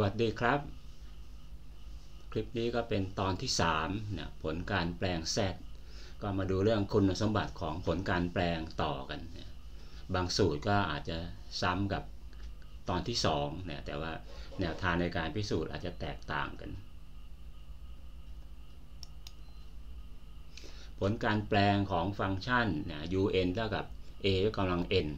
วัสดีครับคลิปนี้ก็เป็นตอนที่3นะผลการแปลง Z ก็มาดูเรื่องคุณสมบัติของผลการแปลงต่อกันนะบางสูตรก็อาจจะซ้ำกับตอนที่2นะแต่ว่าแนวทางในการพิสูจน์อาจจะแตกต่างกันผลการแปลงของฟังก์ชันนะ un เท่ากับ a ยกกำลัง n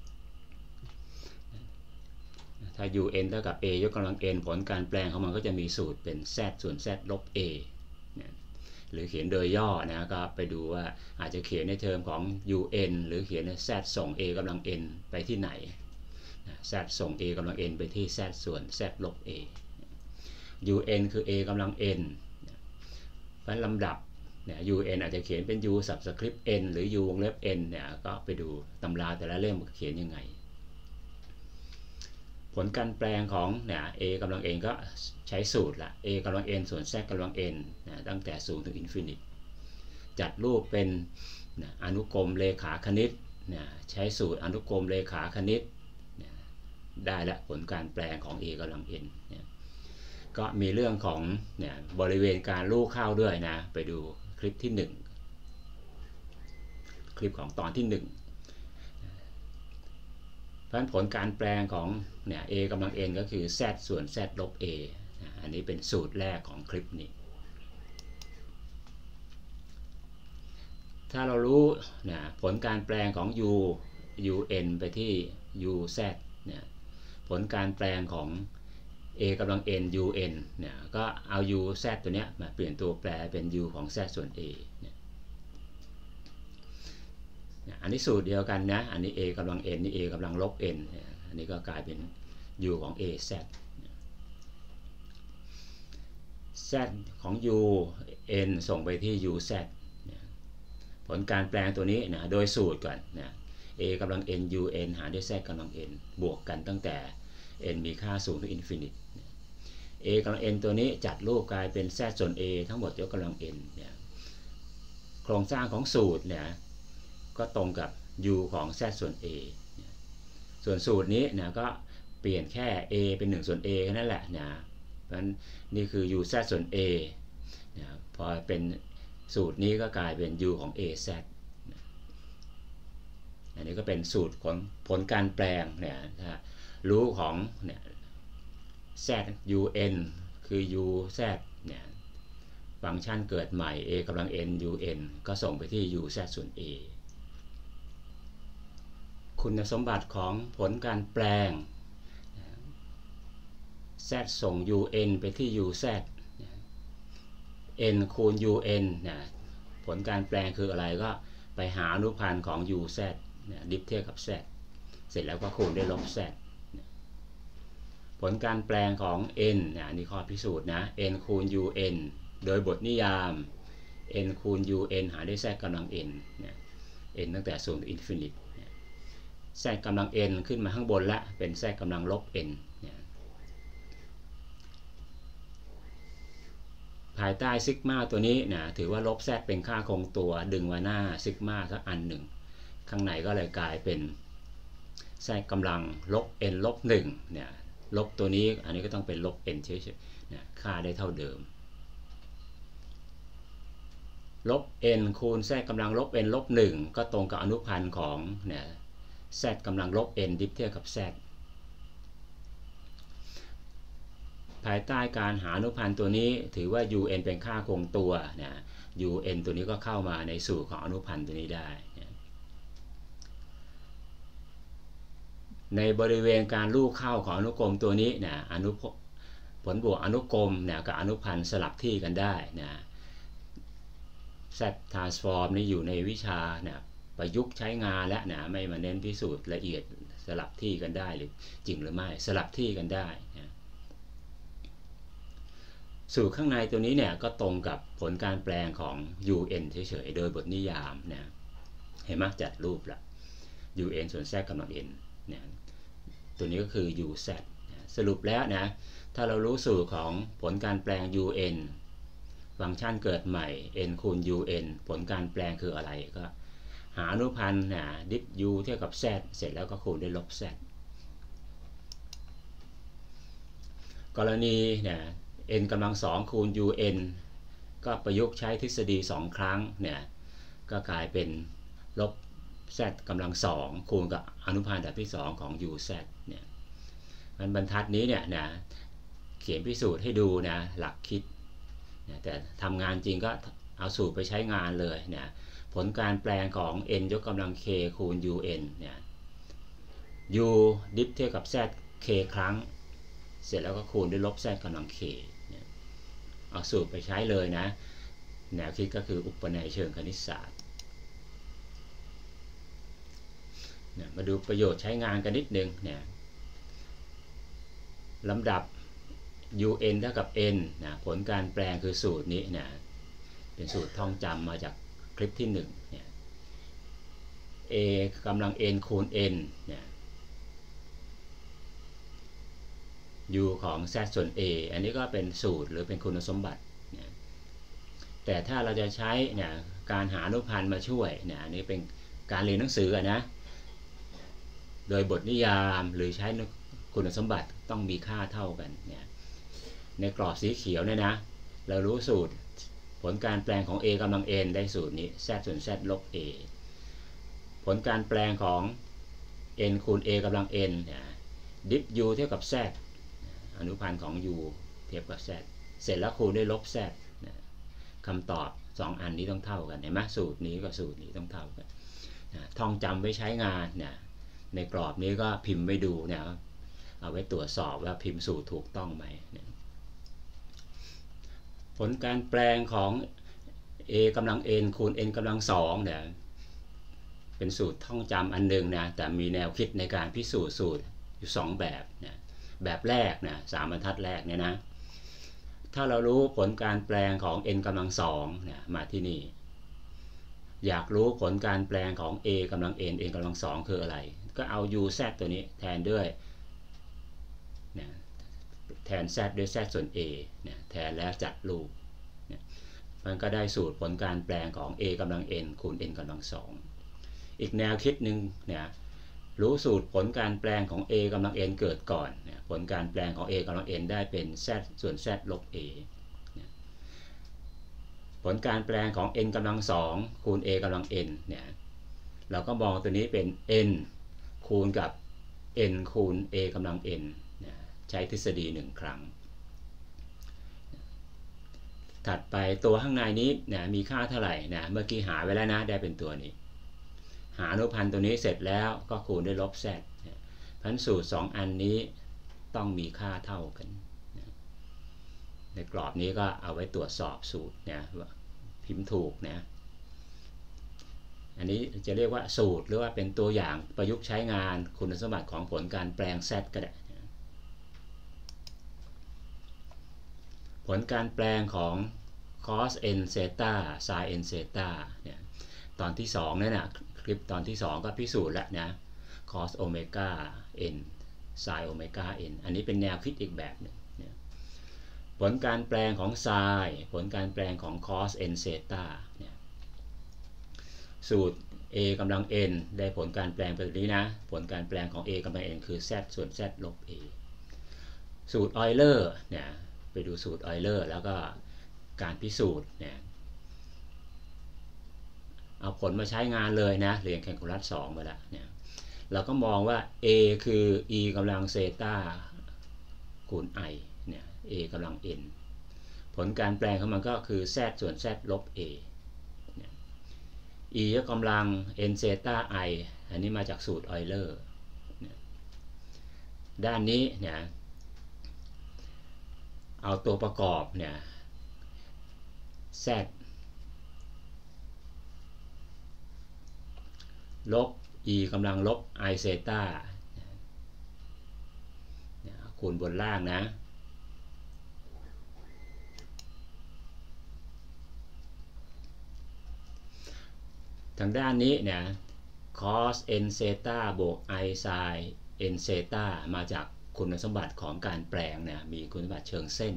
ถ้า un เท่ากับ a ยกกำลัง n ผลการแปลงของมันก็จะมีสูตรเป็น z ส่วน z ลบ a หรือเขียนโดยย่อนะก็ไปดูว่าอาจจะเขียนในเทอมของ un หรือเขียน z ส่ง a กำลัง n ไปที่ไหน z ส่ง a กำลัง n ไปที่ z ส่วน z ลบ a un คือ a กำลัง n เพราะลำดับun อาจจะเขียนเป็น u subscript n หรือ u วงเล็บ n เนี่ยก็ไปดูตำราแต่ละเล่มเขียนยังไงผลการแปลงของa กำลัง n ก็ใช้สูตรละ a กำลัง n ส่วน z กำลัง n ตั้งแต่0ถึง infinity จัดรูปเป็นอนุกรมเลขาคณิตใช้สูตรอนุกรมเลขาคณิตได้ละผลการแปลงของ a กำลัง n ก็มีเรื่องของบริเวณการลูกเข้าด้วยนะไปดูคลิปที่1คลิปของตอนที่1ผลการแปลงของa กำลัง n ก็คือ z ส่วน z ลบ a อันนี้เป็นสูตรแรกของคลิปนี้ถ้าเรารู้ผลการแปลงของ un ไปที่ uz ผลการแปลงของ a กำลัง n un ก็เอา uz ตัวนี้มาเปลี่ยนตัวแปรเป็น u ของ z ส่วน a อันนี้สูตรเดียวกันนะอันนี้ a กำลัง n นี่ a กำลังลบ n อันนี้ก็กลายเป็น u ของ az z ของ u n ส่งไปที่ uz ผลการแปลงตัวนี้โดยสูตรก่อนa กำลัง n un หารด้วย z กำลัง n บวกกันตั้งแต่ n มีค่า0ถึง infinity a กำลัง n ตัวนี้จัดรูปกลายเป็น z ส่วน a ทั้งหมดยกกำลัง n โครงสร้างของสูตรก็ตรงกับ u ของ z ส่วน a ส่วนสูตรนี้ก็เปลี่ยนแค่ a เป็น1ส่วน a แค่นั้นแหละเพราะฉะนั้นนี่คือ u z ส่วน a พอเป็นสูตรนี้ก็กลายเป็น u ของ az อันนี้ก็เป็นสูตรของผลการแปลงรู้ของ z un คือ u z ฟังก์ชันเกิดใหม่ a กำลัง n un ก็ส่งไปที่ u z ส่วน a คุณสมบัติของผลการแปลง z ส่ง un ไปที่ uz n คูณ un ผลการแปลงคืออะไรก็ไปหาอนุพันธ์ของ uz ดิฟเทียบกับ z เสร็จแล้วก็คูณด้วยลบ z ผลการแปลงของ n นี่ข้อพิสูจน์นะ n คูณ un โดยบทนิยาม n คูณ un หารด้วย z กำลัง n n ตั้งแต่0ถึง infinity z กำลัง n ขึ้นมาข้างบนละเป็น z กำลังลบ n ภายใต้ซิกมาตัวนี้ถือว่าลบ z เป็นค่าคงตัวดึงมาหน้าซิกมาสักอันหนึ่งข้างในก็เลยกลายเป็น z กำลังลบ n ลบ1ลบตัวนี้อันนี้ก็ต้องเป็นลบ n เฉยๆค่าได้เท่าเดิมลบ n คูณ z กำลังลบ n ลบ1ก็ตรงกับอนุพันธ์ของz กำลังลบ n ดิฟเทียบกับ z ภายใต้การหาอนุพันธ์ตัวนี้ถือว่า un เป็นค่าคงตัวun ตัวนี้ก็เข้ามาในสูตรของอนุพันธ์ตัวนี้ได้ในบริเวณการลูกเข้าของอนุกรมตัวนี้ผลบวกอนุกรมกับอนุพันธ์สลับที่กันได้z transform นี่อยู่ในวิชาประยุกต์ใช้งานและไม่มาเน้นพิสูจน์ละเอียดสลับที่กันได้หรือจริงหรือไม่สลับที่กันได้สูตรข้างในตัวนี้ก็ตรงกับผลการแปลงของ un เฉยๆโดยบทนิยามเห็นไหมจัดรูปละ un ส่วน z กำลัง n ตัวนี้ก็คือ uz สรุปแล้วถ้าเรารู้สูตรของผลการแปลง un ฟังก์ชันเกิดใหม่ n คูณ un ผลการแปลงคืออะไรก็หาอนุพันธ์ดิฟ u เท่ากับ z เสร็จแล้วก็คูณด้วยลบ z กรณีเนี่ย n กำลัง2คูณ un ก็ประยุกต์ใช้ทฤษฎี2ครั้งเนี่ยก็กลายเป็นลบ z กำลัง2คูณกับอนุพันธ์แบบที่2ของ uz เนี่ยมันบรรทัดนี้เนี่ยนะเขียนพิสูจน์ให้ดูนะหลักคิดนะแต่ทำงานจริงก็เอาสูตรไปใช้งานเลยนะผลการแปลงของ n ยกกำลัง k คูณ un เนี่ย u ดิฟเท่ากับ z k ครั้งเสร็จแล้วก็คูณด้วยลบ z กำลัง k เนี่ยเอาสูตรไปใช้เลยนะแนวคิดก็คืออุปนัยเชิงคณิตศาสตร์มาดูประโยชน์ใช้งานกันนิดนึงเนี่ยลำดับ un เท่ากับ n นะผลการแปลงคือสูตรนี้นะเป็นสูตรท่องจำมาจากคลิปที่1เนี่ย a กำลัง n คูณ n เนี่ย u ของ z ส่วน a อันนี้ก็เป็นสูตรหรือเป็นคุณสมบัติเนี่ยแต่ถ้าเราจะใช้เนี่ยการหาอนุพันธ์มาช่วยเนี่ยอันนี้เป็นการเรียนหนังสือนะโดยบทนิยามหรือใช้คุณสมบัติต้องมีค่าเท่ากันเนี่ยในกรอบสีเขียวเนี่ยนะเรารู้สูตรผลการแปลงของ a กำลัง n ได้สูตรนี้ z ส่วน z ลบ a ผลการแปลงของ n คูณ a กำลัง n ดิฟ u เท่ากับ z อนุพันธ์ของ u เทียบกับ z เสร็จแล้วคูณด้วยลบ z คำตอบ2อันนี้ต้องเท่ากันเห็นไหมสูตรนี้กับสูตรนี้ต้องเท่ากันท่องจำไว้ใช้งานเนี่ยในกรอบนี้ก็พิมพ์ไว้ดูเนี่ยเอาไว้ตรวจสอบว่าพิมพ์สูตรถูกต้องไหมผลการแปลงของ a กำลัง n คูณ n กำลัง2เนี่ยเป็นสูตรท่องจำอันหนึ่งนะแต่มีแนวคิดในการพิสูจน์สูตรอยู่2แบบนะแบบแรกนะ3บรรทัดแรกเนี่ยนะถ้าเรารู้ผลการแปลงของ n กำลัง2เนี่ยมาที่นี่อยากรู้ผลการแปลงของ a กำลัง n n กำลัง2คืออะไรก็เอา uz ตัวนี้แทนด้วยนะแทน z ด้วย z ส่วน a นะแทนแล้วจัดรูปนะมันก็ได้สูตรผลการแปลงของ a กำลัง n คูณ n กำลัง2อีกแนวคิดหนึ่งเนี่ยรู้สูตรผลการแปลงของ a กำลัง n เกิดก่อนนะผลการแปลงของ a กำลัง n ได้เป็น z ส่วน z ลบ a นะผลการแปลงของ n กำลัง2คูณ a กำลัง n เนี่ยเราก็มองตัวนี้เป็น n คูณกับ n คูณ a กำลัง n นะใช้ทฤษฎี1ครั้งถัดไปตัวข้างในนี้นะมีค่าเท่าไหร่นะเมื่อกี้หาไว้แล้วนะได้เป็นตัวนี้หาอนุพันธ์ตัวนี้เสร็จแล้วก็คูณด้วยลบ z เพราะฉะนั้นสูตร2อันนี้ต้องมีค่าเท่ากันนะในกรอบนี้ก็เอาไว้ตรวจสอบสูตรนะว่าพิมพ์ถูกนะอันนี้จะเรียกว่าสูตรหรือว่าเป็นตัวอย่างประยุกต์ใช้งานคุณสมบัติของผลการแปลง z ก็ได้นะผลการแปลงของ cos n เซตา sin n เซตาเนี่ยตอนที่2นั่นนะคลิปตอนที่2ก็พิสูจน์แล้วนะ cos โอเมก้า n sin โอเมก้า n อันนี้เป็นแนวคิดอีกแบบหนึ่งนะผลการแปลงของ sin ผลการแปลงของ cos n เซตาเนี่ยสูตร a กำลัง n ได้ผลการแปลงแบบนี้นะผลการแปลงของ a กำลัง n คือ z ส่วน z ลบ a สูตรออยเลอร์เนี่ยไปดูสูตรออยเลอร์แล้วก็การพิสูจน์เนี่ยเอาผลมาใช้งานเลยนะเรียนแคลคูลัส2ไปแล้วเนี่ยเราก็มองว่า a คือ e กำลังเซตาคูณ i เนี่ย a กำลัง n ผลการแปลงของมันก็คือ z ส่วน z ลบ a e ยกกำลัง n เซตา i อันนี้มาจากสูตรออยเลอร์ด้านนี้เนี่ยเอาตัวประกอบเนี่ย z ลบ e กำลังลบ i เซตาคูณบนล่างนะทางด้านนี้เนี่ย cos n เซตาบวก i sin n เซตามาจากคุณสมบัติของการแปลงเนี่ยมีคุณสมบัติเชิงเส้น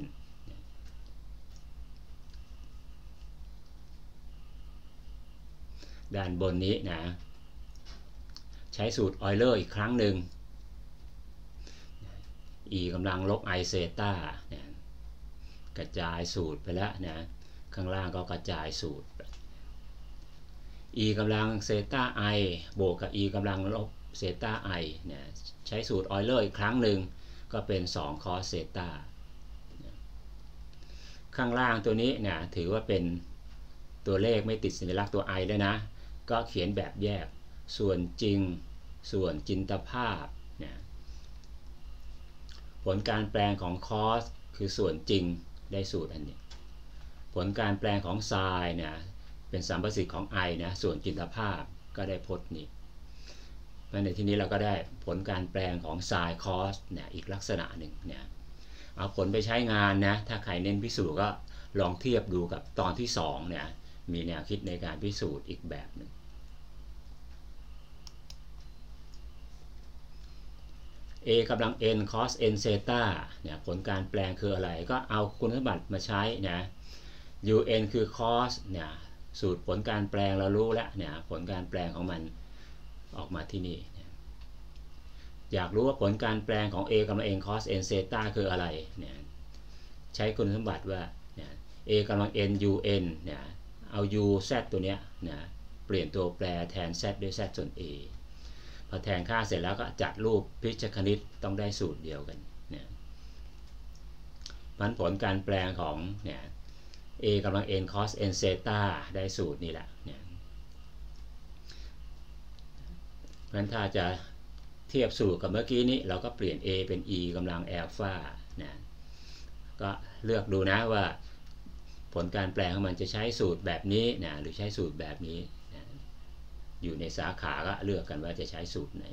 ด้านบนนี้นะใช้สูตรออยเลอร์อีกครั้งหนึ่ง e กำลังลบ i เซตากระจายสูตรไปแล้วนะข้างล่างก็กระจายสูตร e กำลังเซตา i บวกกับ e กำลังลบเซตา i เนี่ยใช้สูตรออยเลอร์อีกครั้งหนึ่งก็เป็น2 cos เซตาข้างล่างตัวนี้เนี่ยถือว่าเป็นตัวเลขไม่ติดสัญลักษณ์ตัว i ด้วยนะก็เขียนแบบแยกส่วนจริงส่วนจินตภาพเนี่ยผลการแปลงของ cos คือส่วนจริงได้สูตรอันนี้ผลการแปลงของ sin เนี่ยเป็นสัมประสิทธิ์ของ i นะส่วนจินตภาพก็ได้พจน์นี้ในที่นี้เราก็ได้ผลการแปลงของ sin cos เนี่ยอีกลักษณะหนึ่งเนี่ยเอาผลไปใช้งานนะถ้าใครเน้นพิสูจน์ก็ลองเทียบดูกับตอนที่2เนี่ยมีแนวคิดในการพิสูจน์อีกแบบหนึ่งa กำลัง n cos n เซตาเนี่ยผลการแปลงคืออะไรก็เอาคุณสมบัติมาใช้นะ un คือ cos เนี่ยสูตรผลการแปลงเรารู้แล้วเนี่ยผลการแปลงของมันออกมาที่นี่อยากรู้ว่าผลการแปลงของ a กำลัง n cos n เซตาคืออะไรเนี่ยใช้คุณสมบัติว่าเนี่ย a กำลัง n un เนี่ยเอา u z ตัวเนี้ยเนี่ยเปลี่ยนตัวแปรแทน z ด้วย z ส่วน aพอแทนค่าเสร็จแล้วก็จัดรูปพิชคณิตต้องได้สูตรเดียวกันเนี่ยผลการแปลงของเนี่ย a กำลัง n cos n เซตาได้สูตรนี่แหละเนี่ยเพราะฉะนั้นถ้าจะเทียบสูตรกับเมื่อกี้นี้เราก็เปลี่ยน a เป็น e กำลังอัลฟานะก็เลือกดูนะว่าผลการแปลงของมันจะใช้สูตรแบบนี้นะหรือใช้สูตรแบบนี้นะอยู่ในสาขาก็เลือกกันว่าจะใช้สูตรไหน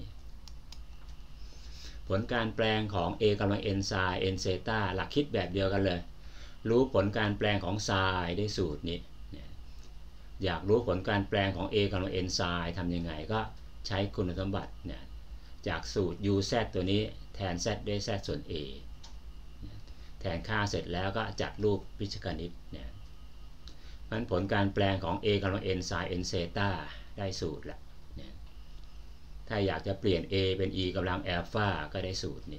ผลการแปลงของ a กำลัง n sin n เซตาหลักคิดแบบเดียวกันเลยรู้ผลการแปลงของ sin ได้สูตรนี้อยากรู้ผลการแปลงของ a กำลัง n sin ทำยังไงก็ใช้คุณสมบัติเนี่ยจากสูตร u z ตัวนี้แทน z ด้วย z ส่วน a แทนค่าเสร็จแล้วก็จัดรูปพิชคณิตเนี่ยมันผลการแปลงของ a กำลัง n sin n เซตาได้สูตรละเนี่ยถ้าอยากจะเปลี่ยน a เป็น e กำลังอัลฟาก็ได้สูตรนี้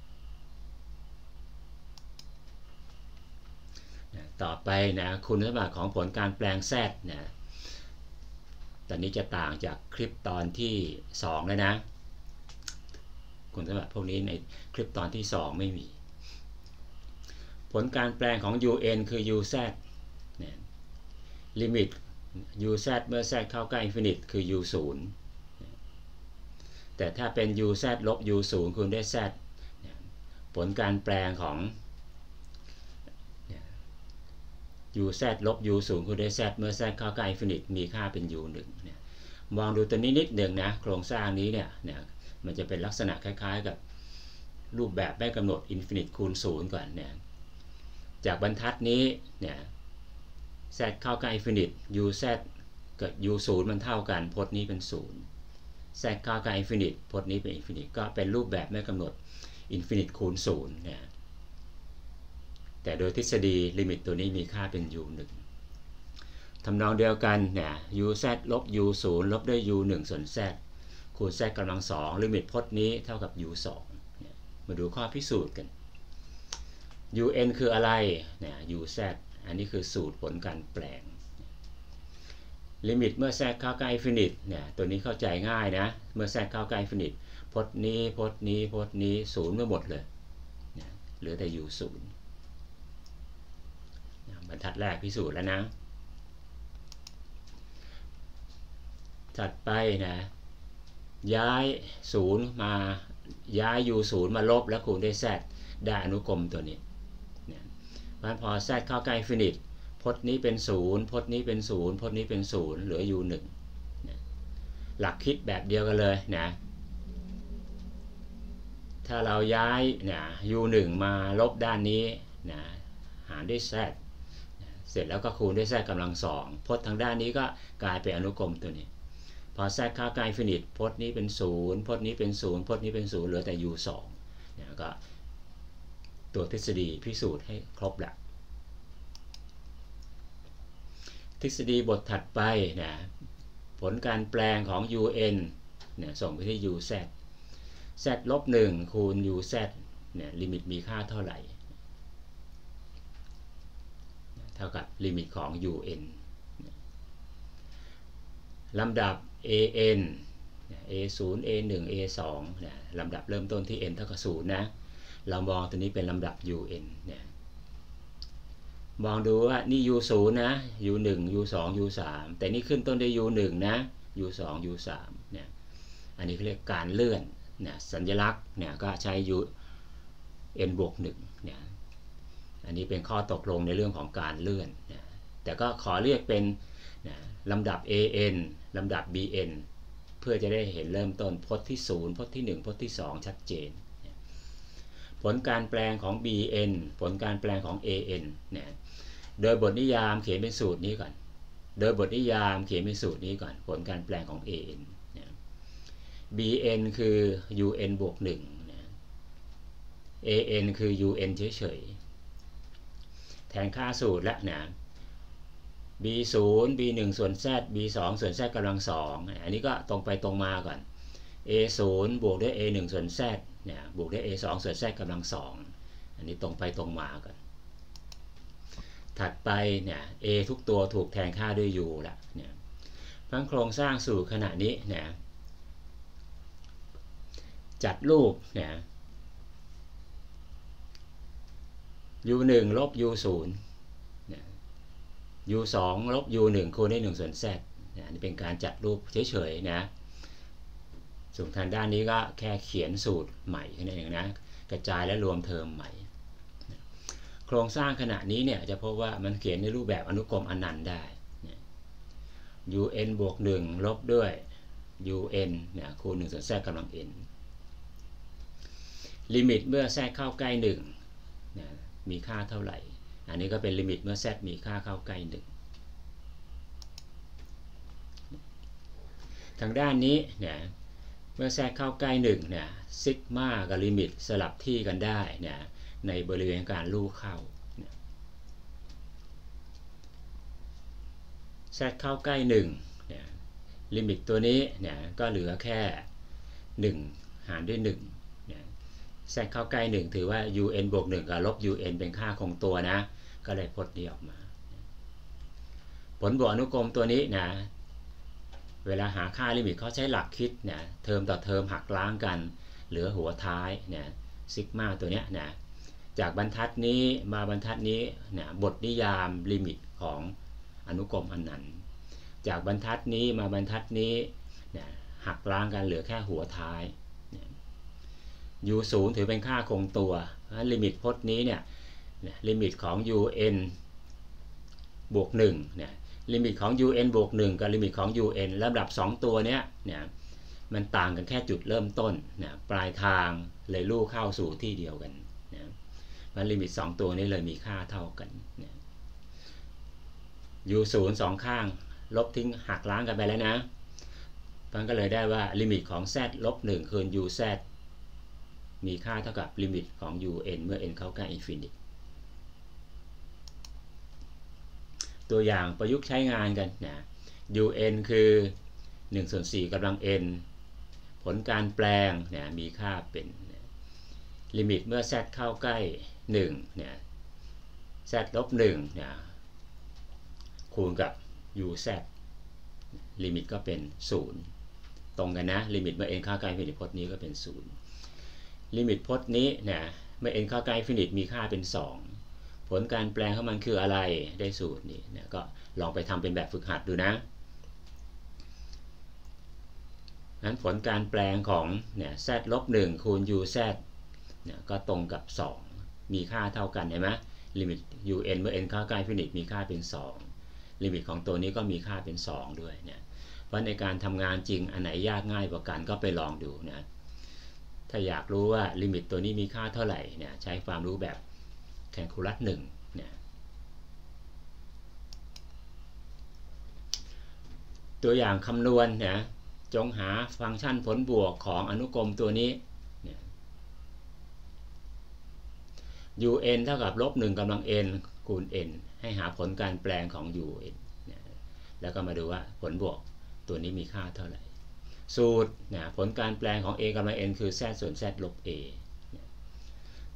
ต่อไปนะคุณสมบัติของผลการแปลง z นะตอนนี้จะต่างจากคลิปตอนที่2แล้วนะคุณสมบัติพวกนี้ในคลิปตอนที่2ไม่มีผลการแปลงของ un คือ uz เนี่ยลิมิต uz เมื่อ z เข้าใกล้ infinite คือ u0 แต่ถ้าเป็น uz ลบ u0 คูณด้วย z ผลการแปลงของ uz ลบ u0 คูณด้วย z เมื่อ z เข้าใกล้ infinite มีค่าเป็น u1 เนี่ยมองดูตัวนี้นิดหนึ่งนะโครงสร้างนี้เนี่ยมันจะเป็นลักษณะคล้ายๆกับรูปแบบไม่กำหนด infinite คูณ0ก่อนเนี่ยจากบรรทัดนี้เนี่ย z เข้าใกล้ infinite uz กับ u0 มันเท่ากันพจน์นี้เป็น0 z เข้าใกล้ infinite พจน์นี้เป็น infinite ก็เป็นรูปแบบไม่กำหนด infinite คูณ0เนี่ยแต่โดยทฤษฎีลิมิตตัวนี้มีค่าเป็น u1 ทำนองเดียวกันเนี่ย uz ลบ u0 ลบด้วย u1 ส่วน z คูณ z กำลัง2ลิมิตพจน์นี้เท่ากับ u2 มาดูข้อพิสูจน์กัน un คืออะไรเนี่ย uz อันนี้คือสูตรผลการแปลงลิมิตเมื่อ z เข้าใกล้ infinite เนี่ยตัวนี้เข้าใจง่ายนะเมื่อ z เข้าใกล้ infinite พจน์นี้พจน์นี้พจน์นี้0ไปหมดเลยเหลือแต่ u0 บรรทัดแรกพิสูจน์แล้วนะถัดไปนะย้าย0มาย้าย u0 มาลบแล้วคูณด้วย z ได้อนุกรมตัวนี้เพราะฉะนั้นพอ z เข้าใกล้ infinite พจน์นี้เป็น0พจน์นี้เป็น0พจน์นี้เป็น0เหลือ u1 หลักคิดแบบเดียวกันเลยนะถ้าเราย้ายu1 มาลบด้านนี้นะหารด้วย z เสร็จแล้วก็คูณด้วย z กำลัง2พจน์ทางด้านนี้ก็กลายเป็นอนุกรมตัวนี้พอ z เข้าใกล้ infinite พจน์นี้เป็น0พจน์นี้เป็น0พจน์นี้เป็น0เหลือแต่ u2 ก็ตัวทฤษฎีพิสูจน์ให้ครบละทฤษฎีบทถัดไปนะผลการแปลงของ un ส่งไปที่ uz z ลบ1คูณ uz เนี่ยลิมิตมีค่าเท่าไหร่เท่ากับลิมิตของ un ลำดับ an a0 a1 a2 เนี่ยลำดับเริ่มต้นที่ n เท่ากับ0นะเรามองตัวนี้เป็นลำดับ un เนี่ยมองดูว่านี่ u0 นะ u1 u2 u3 แต่นี่ขึ้นต้นด้วย u1 นะ u2 u3 เนี่ยอันนี้เขาเรียกการเลื่อนเนี่ยสัญลักษณ์เนี่ยก็ใช้ un บวก1เนี่ยอันนี้เป็นข้อตกลงในเรื่องของการเลื่อนเนี่ยแต่ก็ขอเรียกเป็นลำดับ an ลำดับ bn เพื่อจะได้เห็นเริ่มต้นพจน์ที่0พจน์ที่1พจน์ที่2ชัดเจนผลการแปลงของ bn ผลการแปลงของ an เนี่ยโดยบทนิยามเขียนเป็นสูตรนี้ก่อนโดยบทนิยามเขียนเป็นสูตรนี้ก่อนผลการแปลงของ an bn คือ un บวก1 an คือ un เฉยๆแทนค่าสูตรและนะ b0 b1 ส่วน z b2 ส่วน z กำลัง2อันนี้ก็ตรงไปตรงมาก่อน a0 บวกด้วย a1 ส่วน z เนี่ยบวกด้วย a2 ส่วน z กำลัง2อันนี้ตรงไปตรงมาก่อนถัดไปเนี่ย a ทุกตัวถูกแทนค่าด้วย u ละเนี่ยทั้งโครงสร้างสูตรขณะนี้เนี่ยจัดรูปเนี่ย u1 ลบ u0 u2 ลบ u1 คูณด้วย1ส่วน z อันนี้เป็นการจัดรูปเฉยๆนะส่วนทางด้านนี้ก็แค่เขียนสูตรใหม่แค่นั้นเองนะกระจายและรวมเทอมใหม่โครงสร้างขณะนี้เนี่ยจะพบว่ามันเขียนในรูปแบบอนุกรมอนันต์ได้ un บวก1ลบด้วย un เนี่ยคูณ1ส่วน z กำลัง n ลิมิตเมื่อ z เข้าใกล้1นะมีค่าเท่าไหร่อันนี้ก็เป็นลิมิตเมื่อ z มีค่าเข้าใกล้1ทางด้านนี้เนี่ยเมื่อ z เข้าใกล้1เนี่ยซิกมากับลิมิตสลับที่กันได้เนี่ยในบริเวณการลู่เข้า z เข้าใกล้1เนี่ยลิมิตตัวนี้เนี่ยก็เหลือแค่1หารด้วย1เนี่ย z เข้าใกล้1ถือว่า un บวก1กับลบ un เป็นค่าคงตัวนะก็เลยพจน์นี้ออกมาผลบวกอนุกรมตัวนี้นะเวลาหาค่าลิมิตเขาใช้หลักคิดเนี่ยเทอมต่อเทอมหักล้างกันเหลือหัวท้ายเนี่ยซิกมาตัวเนี้ยนะจากบรรทัดนี้มาบรรทัดนี้เนี่ยบทนิยามลิมิตของอนุกรมอนันต์จากบรรทัดนี้มาบรรทัดนี้เนี่ยหักล้างกันเหลือแค่หัวท้าย u0 ถือเป็นค่าคงตัวลิมิตพจน์นี้เนี่ยลิมิตของ un บวก1เนี่ยลิมิตของ un บวก1กับลิมิตของ un ลำดับ2ตัวเนี้ยเนี่ยมันต่างกันแค่จุดเริ่มต้นนะปลายทางเลยลู่เข้าสู่ที่เดียวกันนะมันลิมิต2ตัวนี้เลยมีค่าเท่ากันนะ u0 2ข้างลบทิ้งหักล้างกันไปแล้วนะมันก็เลยได้ว่าลิมิตของ z ลบ1คูณ uz มีค่าเท่ากับลิมิตของ un เมื่อ n เข้าใกล้อินฟินิตตัวอย่างประยุกต์ใช้งานกันนะ un คือ1ส่วน4กำลัง n ผลการแปลงนะมีค่าเป็นลิมิตเมื่อ z เข้าใกล้1เนี่ย z ลบ1เนี่ยคูณกับ uz ลิมิตก็เป็น0ตรงกันนะลิมิตเมื่อ n เข้าใกล้อินฟินิตพจน์นี้ก็เป็น0ลิมิตพจน์นี้นะเมื่อ n เข้าใกล้อินฟินิตมีค่าเป็น2ผลการแปลงของมันคืออะไรได้สูตรนี้นะก็ลองไปทำเป็นแบบฝึกหัดดูนะนั้นผลการแปลงของเนี่ย z ลบ1คูณ uz เนี่ยก็ตรงกับ2มีค่าเท่ากันเห็นไหมลิมิต un เมื่อ n เข้าใกล้อินฟินิตมีค่าเป็น2ลิมิตของตัวนี้ก็มีค่าเป็น2ด้วยเนี่ยเพราะในการทำงานจริงอันไหนยากง่ายกว่ากันก็ไปลองดูนะถ้าอยากรู้ว่าลิมิตตัวนี้มีค่าเท่าไหร่เนี่ยใช้ความรู้แบบแคลคูลัส1เนี่ยตัวอย่างคำนวณนะจงหาฟังก์ชันผลบวกของอนุกรมตัวนี้เนี่ย un เท่ากับลบ1กำลัง n คูณ n ให้หาผลการแปลงของ un เนี่ยแล้วก็มาดูว่าผลบวกตัวนี้มีค่าเท่าไหร่สูตรนะผลการแปลงของ a กำลัง n คือ z ส่วน z ลบ a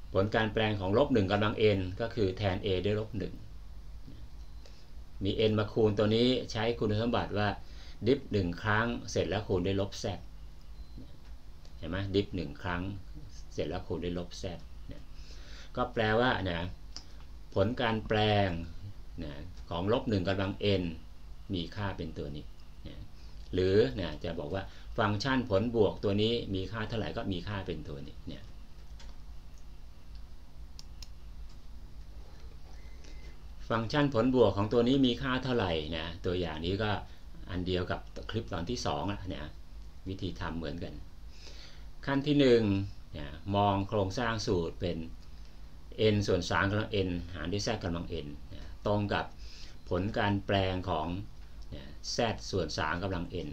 ผลการแปลงของลบ1กำลัง n ก็คือแทน a ด้วยลบ1มี n มาคูณตัวนี้ใช้คุณสมบัติว่าดิฟ1ครั้งเสร็จแล้วคูณด้วยลบ z เห็นไหมดิฟ1ครั้งเสร็จแล้วคูณด้วยลบ z ก็แปลว่านะผลการแปลงนะของลบ1กำลัง n มีค่าเป็นตัวนี้นะหรือนะจะบอกว่าฟังก์ชันผลบวกตัวนี้มีค่าเท่าไหร่ก็มีค่าเป็นตัวนี้เนี่ยฟังก์ชันผลบวกของตัวนี้มีค่าเท่าไหร่นะตัวอย่างนี้ก็อันเดียวกับคลิปตอนที่2นะวิธีทำเหมือนกันขั้นที่1นะมองโครงสร้างสูตรเป็น n ส่วน3กำลัง n หารด้วย z กำลัง n นะตรงกับผลการแปลงของ z ส่วน3กำลัง n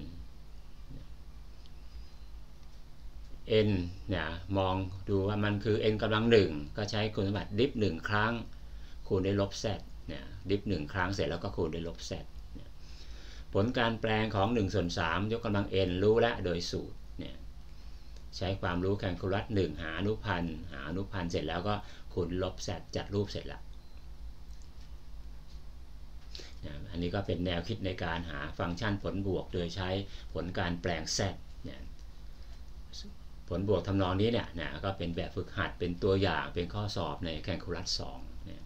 n เนี่ยมองดูว่ามันคือ n กำลัง1ก็ใช้คุณสมบัติดิฟ1ครั้งคูณด้วยลบ z เนี่ยดิฟ1ครั้งเสร็จแล้วก็คูณด้วยลบ z ผลการแปลงของ1ส่วน3ยกกำลัง n รู้แล้วโดยสูตรเนี่ยใช้ความรู้แคลคูลัส1หาอนุพันธ์เสร็จแล้วก็คูณลบ z จัดรูปเสร็จแล้วอันนี้ก็เป็นแนวคิดในการหาฟังก์ชันผลบวกโดยใช้ผลการแปลง z เนี่ยผลบวกทำนองนี้เนี่ยก็เป็นแบบฝึกหัดเป็นตัวอย่างเป็นข้อสอบในแคลคูลัส2เนี่ย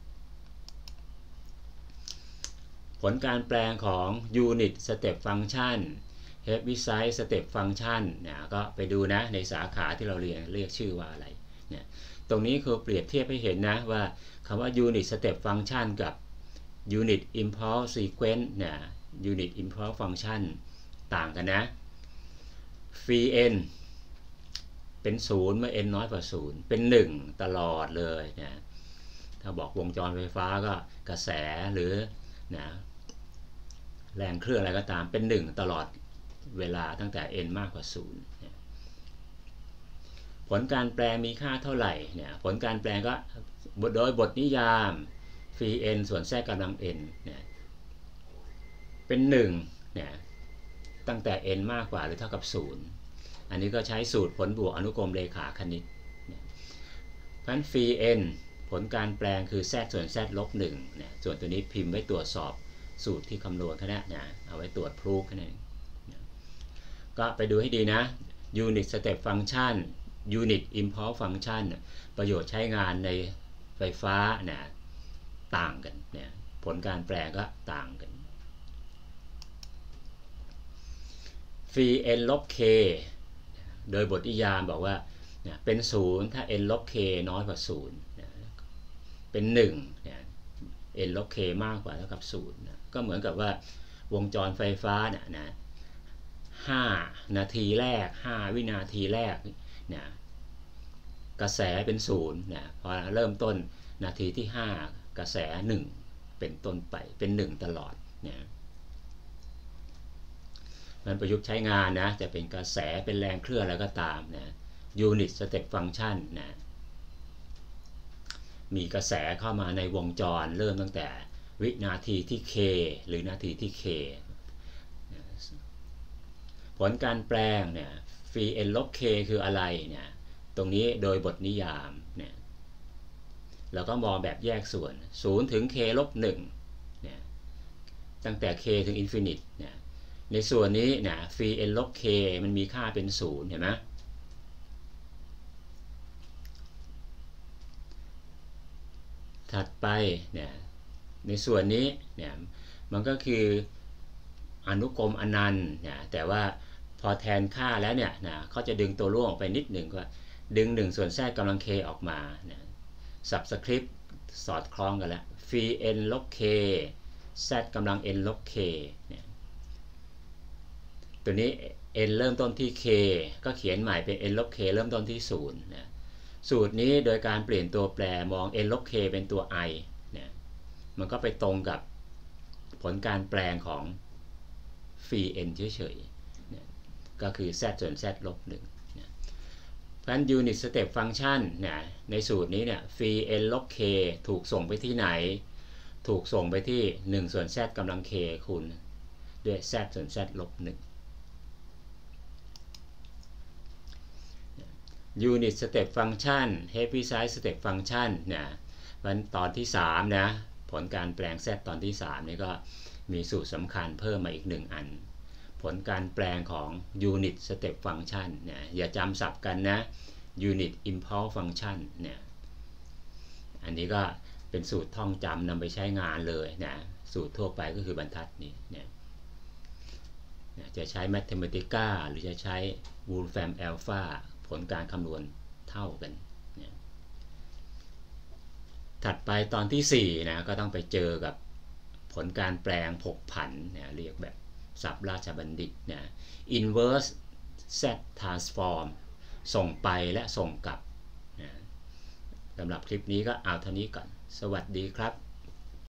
ผลการแปลงของ Unit Step Function Heaviside Step Function ก็ไปดูนะในสาขาที่เราเรียกชื่อว่าอะไรเนี่ยตรงนี้คือเปรียบเทียบให้เห็นนะว่าคำว่า Unit Step Function กับ Unit Impulse Sequence Unit Impulse Function ต่างกันนะ phi n เป็น0เมื่อ n น้อยกว่า0เป็น1ตลอดเลยนะถ้าบอกวงจรไฟฟ้าก็กระแสหรือนะแรงเคลื่อนอะไรก็ตามเป็น1ตลอดเวลาตั้งแต่ n มากกว่า0นะผลการแปลงมีค่าเท่าไหร่เนี่ยผลการแปลงก็โดยบทนิยาม phi n ส่วน z กำลัง n เนี่ยเป็น1เนี่ยตั้งแต่ n มากกว่าหรือเท่ากับ0อันนี้ก็ใช้สูตรผลบวกอนุกรมเรขาคณิตเพราะฉะนั้น phi n ผลการแปลงคือ z ส่วน z ลบ1เนี่ยส่วนตัวนี้พิมพ์ไว้ตรวจสอบสูตรที่คำนวณแค่นั้นนะเอาไว้ตรวจพรูฟแค่นั้นก็ไปดูให้ดีนะ Unit Step Function Unit Impulse Function ประโยชน์ใช้งานในไฟฟ้านะต่างกันเนี่ยผลการแปลงก็ต่างกัน phi n ลบ k โดยบทนิยามบอกว่าเป็น0ถ้า n ลบ k น้อยกว่า0เป็น1 n ลบ k มากกว่าเท่ากับ0ก็เหมือนกับว่าวงจรไฟฟ้า5 นาทีแรก5 วินาทีแรกกระแสเป็น0พอเริ่มต้นนาทีที่5กระแส1เป็นต้นไปเป็น1ตลอดมันประยุกต์ใช้งานนะจะเป็นกระแสเป็นแรงเคลื่อนอะไรก็ตามUnit Step Function มีกระแสเข้ามาในวงจรเริ่มตั้งแต่วินาทีที่ k หรือนาทีที่ k ผลการแปลงphi n ลบ k คืออะไรตรงนี้โดยบทนิยามเราก็มองแบบแยกส่วน0ถึง k ลบ1ตั้งแต่ k ถึง infinite ในส่วนนี้phi n ลบ k มันมีค่าเป็น0เห็นไหมถัดไปในส่วนนี้มันก็คืออนุกรมอนันต์แต่ว่าพอแทนค่าแล้วเขาจะดึงตัวร่วงออกไปนิดหนึ่งก็ดึง1ส่วน z กำลัง k ออกมาsubscript สอดคล้องกันแล้ว phi n ลบ k z กำลัง n ลบ k ตัวนี้ n เริ่มต้นที่ k ก็เขียนใหม่เป็น n ลบ k เริ่มต้นที่0สูตรนี้โดยการเปลี่ยนตัวแปรมอง n ลบ k เป็นตัว i มันก็ไปตรงกับผลการแปลงของ phi n เฉยๆก็คือ z ส่วน z ลบ1เพราะฉะนั้น Unit Step Function ในสูตรนี้phi n ลบ k ถูกส่งไปที่ไหนถูกส่งไปที่1ส่วน z กำลัง k คูณด้วย z ส่วน z ลบ1 unit step function heaviside step function นะวันตอนที่3นะผลการแปลง z ตอนที่3นี่ก็มีสูตรสำคัญเพิ่มมาอีก1อันผลการแปลงของ unit step function เนี่ยอย่าจำศัพท์กันนะ unit impulse function เนี่ยอันนี้ก็เป็นสูตรท่องจำนำไปใช้งานเลยนะสูตรทั่วไปก็คือบรรทัดนี้เนี่ยจะใช้ Mathematica หรือจะใช้ Wolfram Alpha ผลการคำนวณเท่ากันเนี่ยถัดไปตอนที่4นะก็ต้องไปเจอกับผลการแปลงผกผันเนี่ยเรียกแบบศัพท์ราชบัณฑิตนะ inverse z transform ส่งไปและส่งกลับนะสำหรับคลิปนี้ก็เอาเท่านี้ก่อนสวัสดีครับ